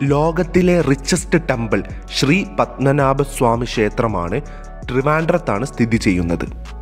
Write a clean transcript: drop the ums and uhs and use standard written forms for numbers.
ലോകത്തിലെ richest temple Shri Padmanabhaswamy ക്ഷേത്രമാണ് ട്രിവാൻഡ്രത്താണ് സ്ഥിതി ചെയ്യുന്നത്.